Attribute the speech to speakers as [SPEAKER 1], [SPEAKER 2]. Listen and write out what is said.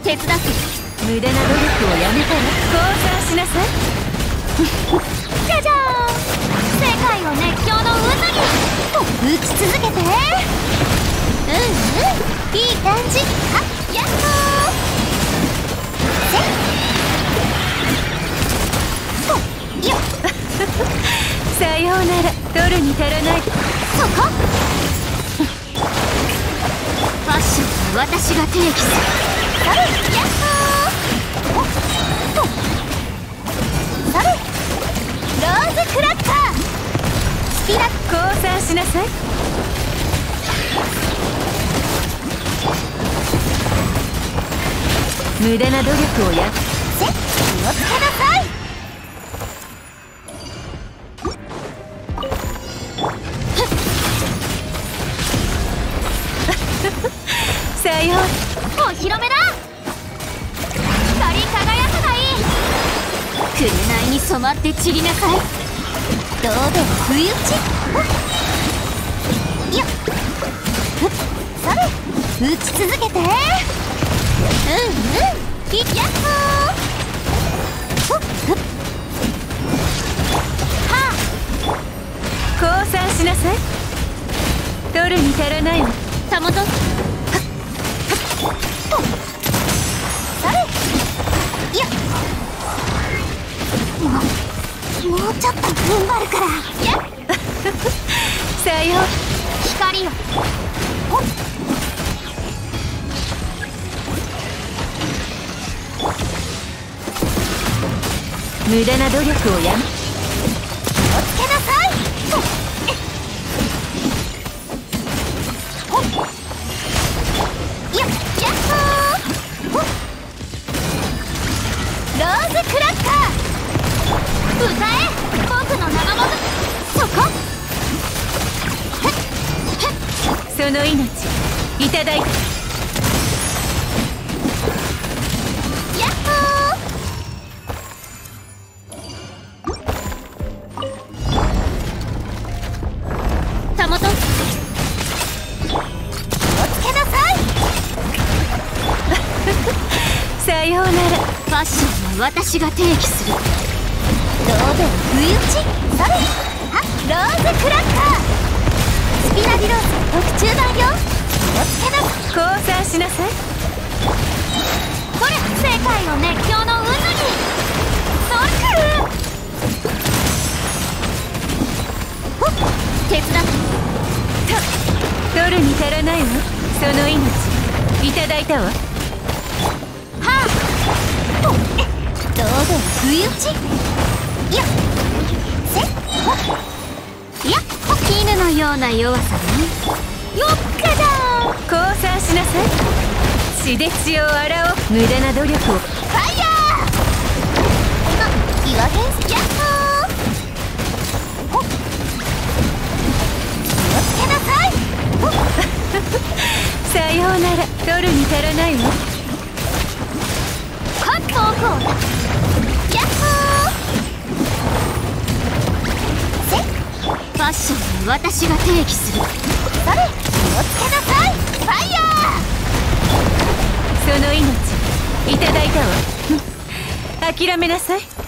[SPEAKER 1] 手伝って。
[SPEAKER 2] 無駄な努力をやめたら降参しなさい。
[SPEAKER 1] じゃじゃーん、世界を熱狂の渦にと浮き続けて。いい感じ。はっやっほー。よっ
[SPEAKER 2] さようなら。取るに足らない。
[SPEAKER 1] そこファッションは私が提起する。それやっほー。それローズクラッカー。スピラッ
[SPEAKER 2] 降参しなさい。無駄な努力をやっ
[SPEAKER 1] せ気をつけなさい。
[SPEAKER 2] さよう。
[SPEAKER 1] お披露目だ。光り輝かない。紅に染まって散りなさい。堂々不意打ち。よっそれ打ち続けて。やっほー。はあ
[SPEAKER 2] 降参しなさい。取るに足らないわ。
[SPEAKER 1] たもと。それいやもうちょっと踏ん張るから。やっ
[SPEAKER 2] さよう。
[SPEAKER 1] 光よ。ほっ
[SPEAKER 2] 無駄な努力をやめ。
[SPEAKER 1] 気をつけなさい。ほっやっほー。ほっローズクラッカー。歌え僕の生もず。そこ
[SPEAKER 2] その命いただいた。
[SPEAKER 1] やっほー。たもと気をつけなさい。
[SPEAKER 2] さようなら。
[SPEAKER 1] ファッションは私が提起する。堂々不意打ち。それはローズクラッカー。スピナディロース特注版よ。気をつけなさい。
[SPEAKER 2] 降参しなさい。
[SPEAKER 1] これ世界を熱狂の渦に。ソルクほっ手伝って。
[SPEAKER 2] 取るに足らないわ。その命いただいたわ。
[SPEAKER 1] はあと堂々不意打ち。いやせほっいや絹のような弱さね。よっかだー。
[SPEAKER 2] 降参しなさい。血で血を洗おう。無駄な努力を。
[SPEAKER 1] ファイヤー。岩原ヤッホー。ほっ気をつけなさい。ほっ
[SPEAKER 2] さようなら。取るに足らないわ。
[SPEAKER 1] カットオフをヤッホー。せファッションは私が提起する。それ気をつけなさい。ファイヤ
[SPEAKER 2] その命いただいたわ。諦めなさい。